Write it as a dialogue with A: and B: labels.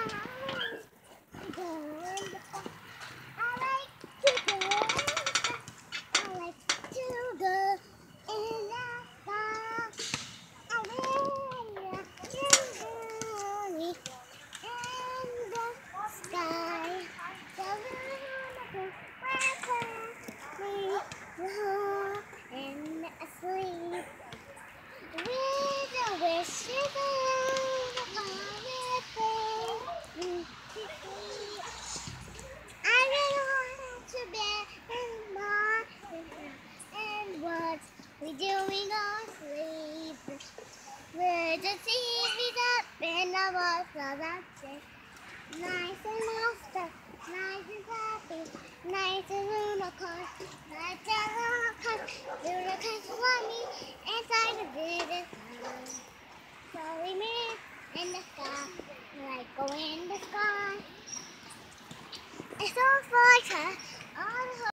A: And asleep with a wish I don't want to bed and what we doing on sleep. We're just easing up in the water that's it. Nice and monster, nice and happy, nice and unicorn, nice and unicorn, unicorn funny, inside the vivid house. So we meet in the sky, like go in the sky. It's all for her.